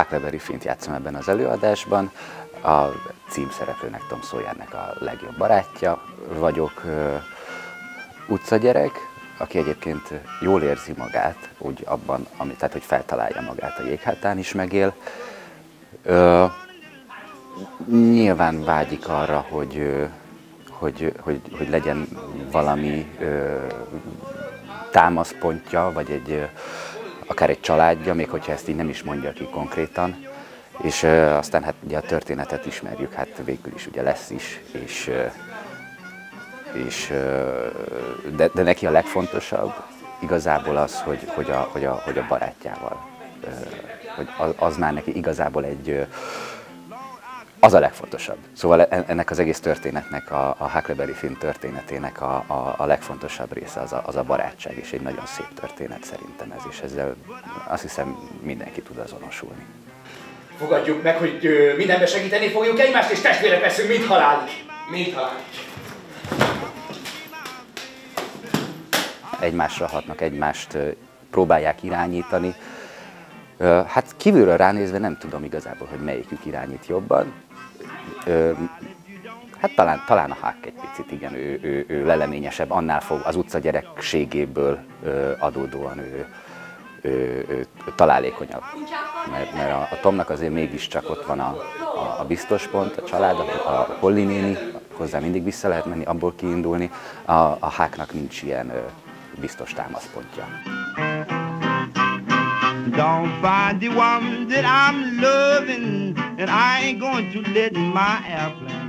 Huckleberry Finn-t játszom ebben az előadásban. A címszereplőnek, Tom Sawyernek a legjobb barátja vagyok, utcagyerek, aki egyébként jól érzi magát, úgy abban, tehát hogy feltalálja magát a jéghátán is megél. Nyilván vágyik arra, hogy legyen valami támaszpontja, vagy akár egy családja, még hogyha ezt így nem is mondja ki konkrétan. És aztán hát ugye a történetet ismerjük, hát végül is ugye lesz is, de neki a legfontosabb igazából az, hogy a barátjával, hogy az már neki igazából az a legfontosabb. Szóval ennek az egész történetnek, a Huckleberry Finn történetének a legfontosabb része az a barátság, és egy nagyon szép történet szerintem ez, és ezzel azt hiszem mindenki tud azonosulni. Fogadjuk meg, hogy mindenben segíteni fogjuk egymást, és testvérek leszünk, mint halálig. Mint halálig. Egymásra hatnak, egymást próbálják irányítani. Hát kívülről ránézve nem tudom igazából, hogy melyikük irányít jobban. Hát talán a Huck egy picit, igen, ő leleményesebb, annál fog az utca gyerekségéből adódóan ő találékonyabb. Mert a Tomnak azért mégiscsak ott van a biztos pont, a család, a Holly néni, hozzá mindig vissza lehet menni, abból kiindulni. A Hucknak nincs ilyen biztos támaszpontja. Don't find the one that I'm loving, and I ain't going to let my airplane